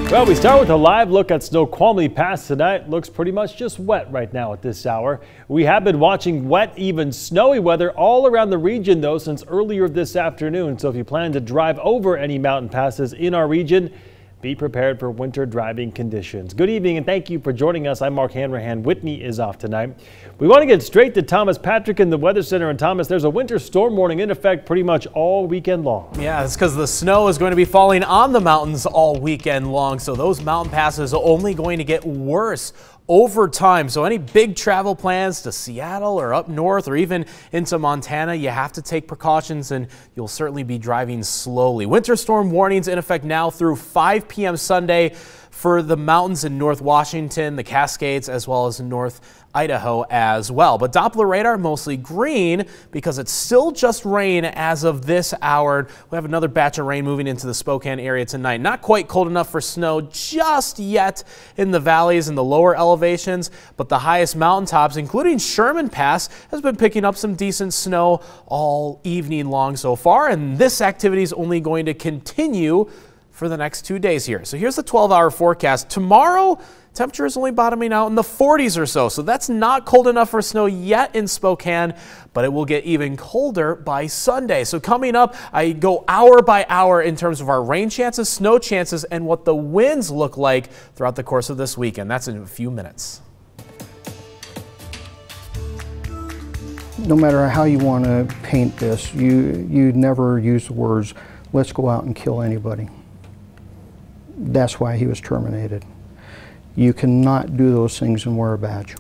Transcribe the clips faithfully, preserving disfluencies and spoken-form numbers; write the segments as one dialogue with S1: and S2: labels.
S1: Well, we start with a live look at Snoqualmie Pass tonight. Looks pretty much just wet right now at this hour. We have been watching wet, even snowy weather all around the region, though, since earlier this afternoon. So if you plan to drive over any mountain passes in our region, be prepared for winter driving conditions. Good evening and thank you for joining us. I'm Mark Hanrahan. Whitney is off tonight. We want to get straight to Thomas Patrick in the Weather Center. And Thomas, there's a winter storm warning in effect pretty much all weekend long.
S2: Yeah, it's because the snow is going to be falling on the mountains all weekend long. So those mountain passes are only going to get worse over time. So any big travel plans to Seattle or up north or even into Montana, you have to take precautions and you'll certainly be driving slowly. Winter storm warnings in effect now through five p m Sunday for the mountains in North Washington, the Cascades, as well as North Idaho as well. But Doppler radar mostly green because it's still just rain as of this hour. We have another batch of rain moving into the Spokane area tonight. Not quite cold enough for snow just yet in the valleys and the lower elevations, but the highest mountaintops, including Sherman Pass, has been picking up some decent snow all evening long so far, and this activity is only going to continue for the next two days here. So here's the twelve hour forecast. Tomorrow, temperature is only bottoming out in the forties or so. So that's not cold enough for snow yet in Spokane, but it will get even colder by Sunday. So coming up, I go hour by hour in terms of our rain chances, snow chances, and what the winds look like throughout the course of this weekend. That's in a few minutes.
S3: No matter how you want to paint this, you, you never use the words, let's go out and kill anybody. That's why he was terminated. You cannot do those things and wear a badge.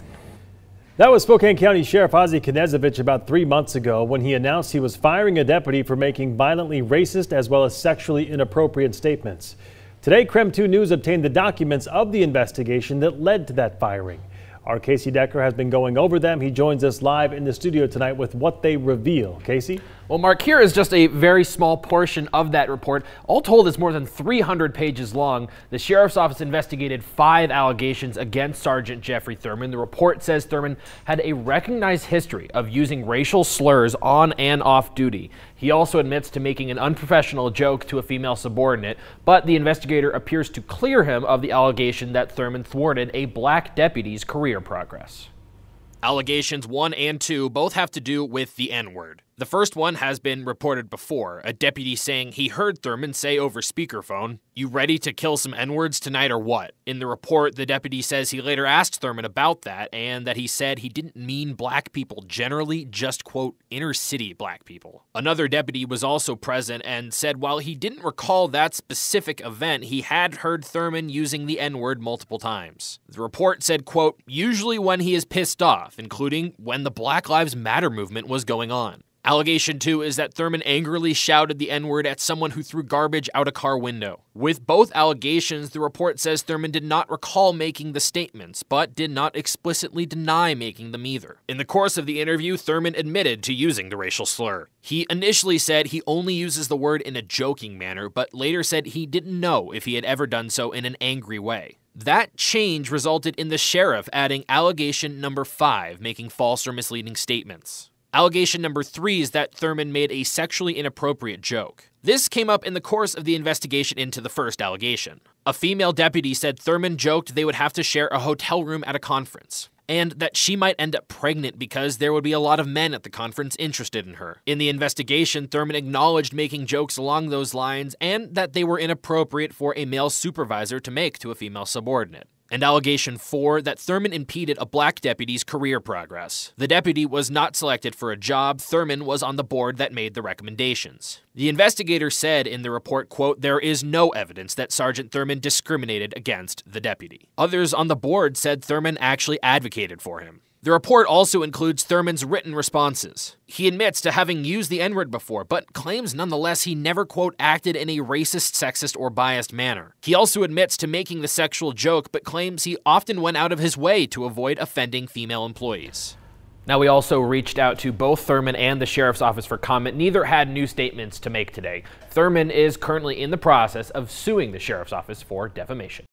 S1: That was Spokane County Sheriff Ozzie Knezevich about three months ago when he announced he was firing a deputy for making violently racist as well as sexually inappropriate statements. Today, K R E M two News obtained the documents of the investigation that led to that firing. Our Casey Decker has been going over them. He joins us live in the studio tonight with what they reveal. Casey?
S4: Well, Mark, here is just a very small portion of that report. All told, it's more than three hundred pages long. The sheriff's office investigated five allegations against Sergeant Jeffrey Thurman. The report says Thurman had a recognized history of using racial slurs on and off duty. He also admits to making an unprofessional joke to a female subordinate, but the investigator appears to clear him of the allegation that Thurman thwarted a black deputy's career progress. Allegations one and two both have to do with the N-word. The first one has been reported before, a deputy saying he heard Thurman say over speakerphone, "You ready to kill some N-words tonight or what?" In the report, the deputy says he later asked Thurman about that and that he said he didn't mean black people generally, just, quote, inner city black people. Another deputy was also present and said while he didn't recall that specific event, he had heard Thurman using the N-word multiple times. The report said, quote, "Usually when he is pissed off, including when the Black Lives Matter movement was going on." Allegation two is that Thurman angrily shouted the N-word at someone who threw garbage out a car window. With both allegations, the report says Thurman did not recall making the statements, but did not explicitly deny making them either. In the course of the interview, Thurman admitted to using the racial slur. He initially said he only uses the word in a joking manner, but later said he didn't know if he had ever done so in an angry way. That change resulted in the sheriff adding allegation number five, making false or misleading statements. Allegation number three is that Thurman made a sexually inappropriate joke. This came up in the course of the investigation into the first allegation. A female deputy said Thurman joked they would have to share a hotel room at a conference, and that she might end up pregnant because there would be a lot of men at the conference interested in her. In the investigation, Thurman acknowledged making jokes along those lines and that they were inappropriate for a male supervisor to make to a female subordinate. And allegation four, that Thurman impeded a black deputy's career progress. The deputy was not selected for a job. Thurman was on the board that made the recommendations. The investigator said in the report, quote, "There is no evidence that Sergeant Thurman discriminated against the deputy." Others on the board said Thurman actually advocated for him. The report also includes Thurman's written responses. He admits to having used the N-word before, but claims nonetheless he never, quote, acted in a racist, sexist, or biased manner. He also admits to making the sexual joke, but claims he often went out of his way to avoid offending female employees. Now, we also reached out to both Thurman and the sheriff's office for comment. Neither had new statements to make today. Thurman is currently in the process of suing the sheriff's office for defamation.